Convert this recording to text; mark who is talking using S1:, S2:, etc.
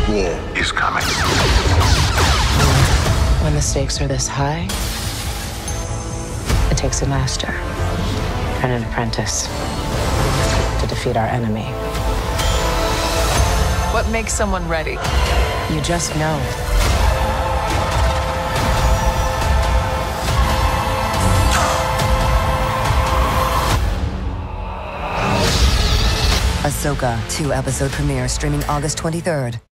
S1: War is coming.
S2: When the stakes are this high, it takes a master and an apprentice to defeat our enemy.
S3: What makes someone ready?
S2: You just know.
S4: Ahsoka 2-episode premiere streaming August 23rd.